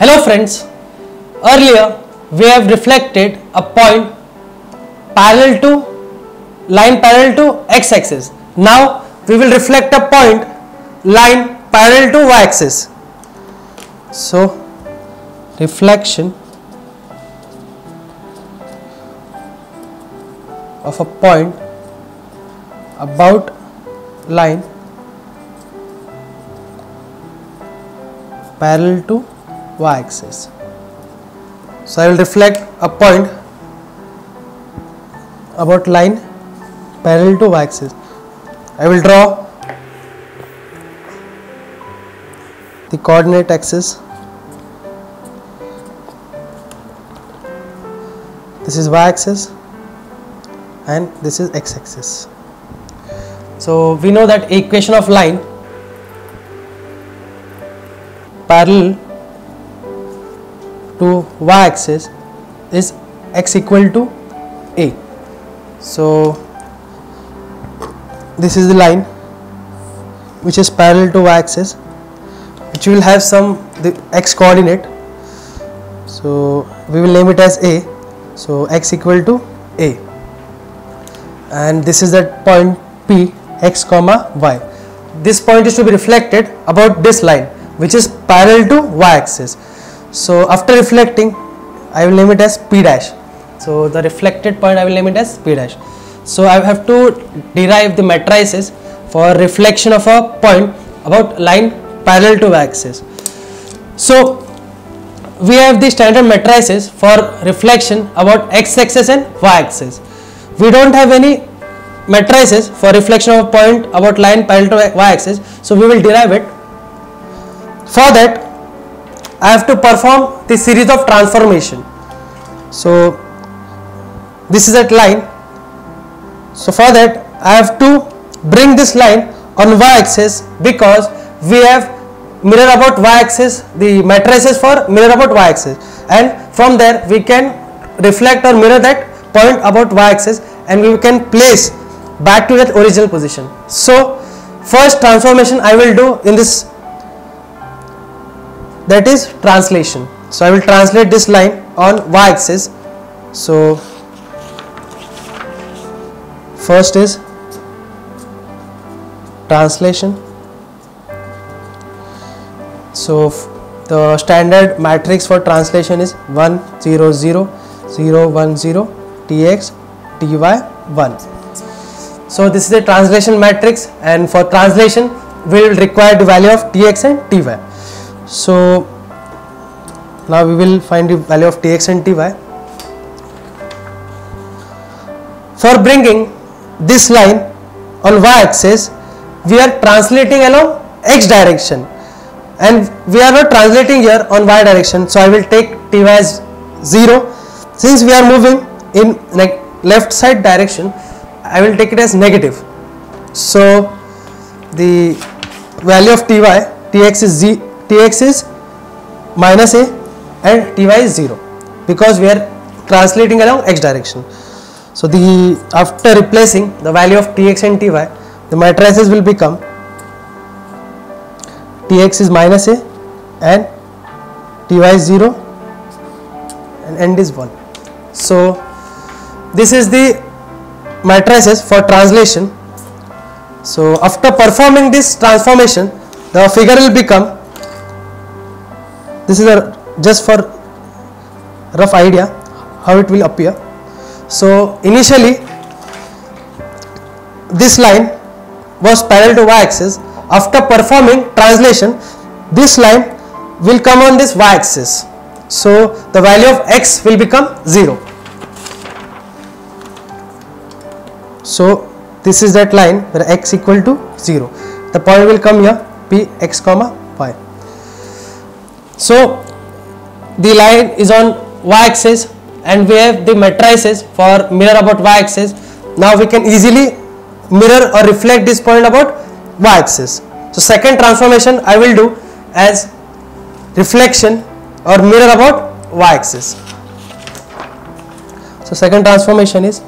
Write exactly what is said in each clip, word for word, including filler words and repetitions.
Hello friends, earlier we have reflected a point parallel to line parallel to x-axis. Now we will reflect a point line parallel to y-axis. So reflection of a point about line parallel to y-axis. So I will reflect a point about line parallel to y-axis. I will draw the coordinate axis. This is y-axis and this is x-axis. So we know that equation of line parallel to y-axis is x equal to a. So this is the line which is parallel to y-axis, which will have some the x coordinate. So we will name it as a. So x equal to a, and this is that point P, x comma y. This point is to be reflected about this line which is parallel to y-axis. So after reflecting, I will name it as P dash. So the reflected point I will name it as P dash. So I have to derive the matrices for reflection of a point about line parallel to y-axis. So we have the standard matrices for reflection about x-axis and y-axis. We don't have any matrices for reflection of a point about line parallel to y-axis. So we will derive it. For that, I have to perform the series of transformation. So this is that line. So for that, I have to bring this line on y-axis because we have mirror about y-axis, the matrices for mirror about y-axis, and from there we can reflect or mirror that point about y-axis and we can place back to that original position. So first transformation I will do in this, that is translation. So I will translate this line on y-axis. So first is translation. So the standard matrix for translation is one zero zero zero one zero tx ty one. So this is the translation matrix, and for translation we will require the value of tx and ty. So now we will find the value of tx and ty. For bringing this line on y-axis, we are translating along x direction, and we are not translating here on y direction. So I will take ty as zero. Since we are moving in like left side direction, I will take it as negative. So the value of ty, tx is z, tx is minus a and ty is zero because we are translating along x direction. So the after replacing the value of tx and ty, the matrices will become tx is minus a and ty is zero and end is one. So this is the matrices for translation. So after performing this transformation, the figure will become, this is a just for rough idea how it will appear. So initially this line was parallel to y-axis. After performing translation, this line will come on this y-axis. So the value of x will become zero. So this is that line where x equal to zero. The point will come here, p x comma y. So the line is on y-axis and we have the matrices for mirror about y-axis. Now we can easily mirror or reflect this point about y-axis. So second transformation I will do as reflection or mirror about y-axis. So second transformation is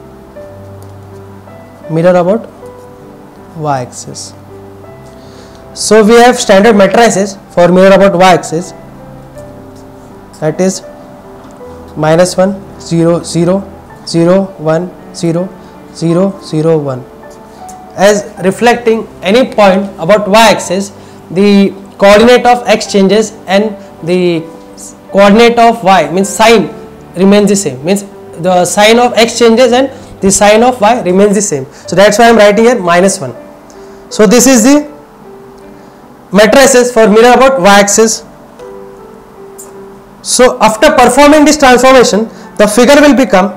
mirror about y-axis. So we have standard matrices for mirror about y-axis, that is minus one, zero, zero, zero, one, zero, zero, zero, one. As reflecting any point about y-axis, the coordinate of x changes and the coordinate of y, means sign, remains the same, means the sign of x changes and the sign of y remains the same. So that's why I am writing here minus one. So this is the matrices for mirror about y-axis. So after performing this transformation, the figure will become,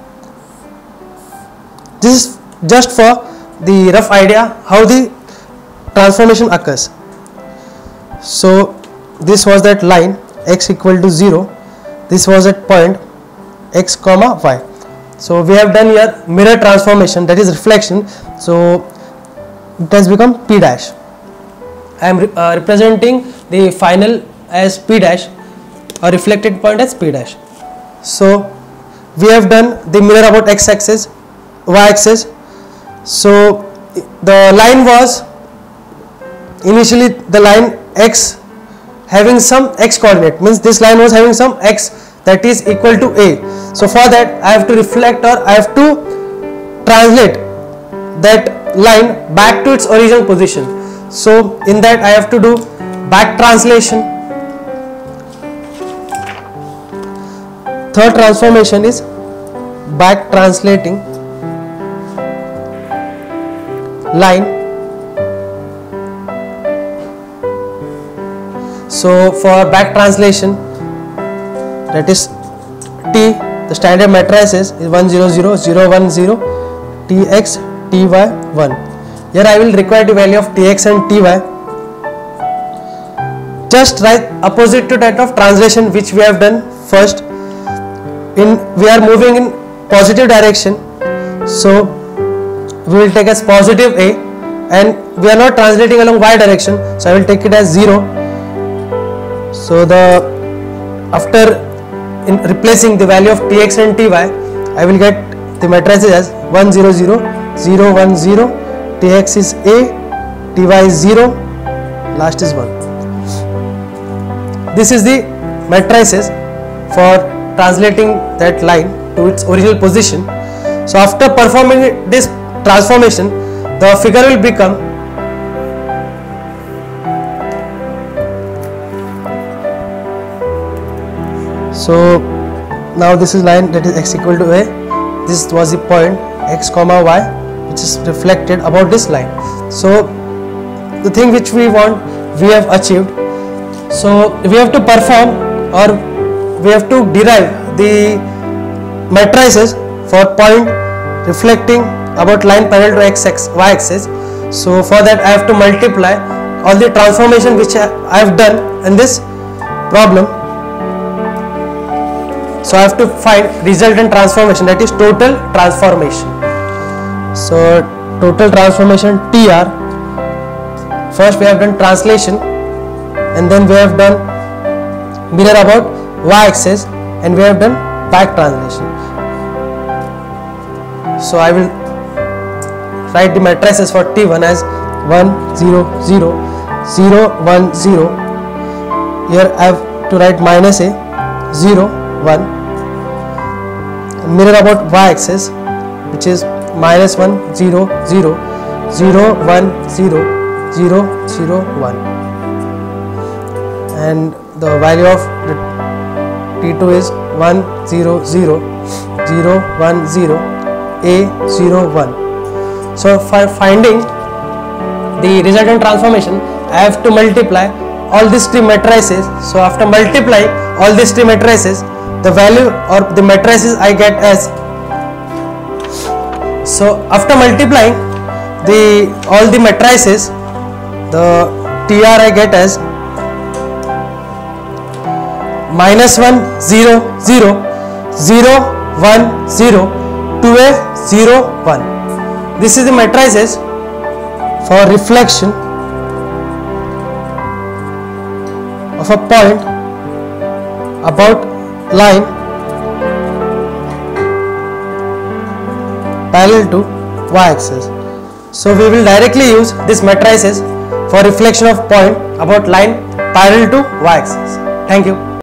this is just for the rough idea how the transformation occurs. So this was that line x equal to zero, this was at point x comma y. So we have done here mirror transformation, that is reflection. So it has become p dash. I am re uh, representing the final as p dash, or reflected point as p dash. So we have done the mirror about x axis, y axis. So the line was initially the line x having some x coordinate, means this line was having some x that is equal to a. So for that I have to reflect, or I have to translate that line back to its original position. So in that I have to do back translation. Third transformation is back translating line. So for back translation, that is t, the standard matrices is one zero zero zero one zero tx ty one. Here I will require the value of tx and ty. Just write opposite to that of translation which we have done first. In we are moving in positive direction, so we will take as positive a, and we are not translating along y direction, so I will take it as zero. So the after in replacing the value of tx and ty, I will get the matrices as one zero zero zero one zero, tx is a, ty is zero, last is one. This is the matrices for translating that line to its original position. So after performing this transformation, the figure will become so now this is line that is x equal to a, this was the point x comma y which is reflected about this line. So the thing which we want we have achieved. So we have to perform, or we have to derive the matrices for point reflecting about line parallel to x y axis. So for that I have to multiply all the transformation which I have done in this problem. So I have to find resultant transformation, that is total transformation. So total transformation T R. First we have done translation, and then we have done mirror about y-axis, and we have done back translation. So I will write the matrices for T one as one zero zero zero one zero. Here I have to write minus a, zero one. Mirror about y-axis, which is minus one zero zero zero one zero zero zero one, and the value of the T two is one zero zero zero one zero a zero one. So for finding the resultant transformation, I have to multiply all these three matrices. So after multiplying all these three matrices, the value or the matrices I get as, so after multiplying the all the matrices, the T R I get as minus one zero zero zero one zero two a zero one. This is the matrices for reflection of a point about line parallel to y-axis. So we will directly use this matrices for reflection of point about line parallel to y-axis. Thank you.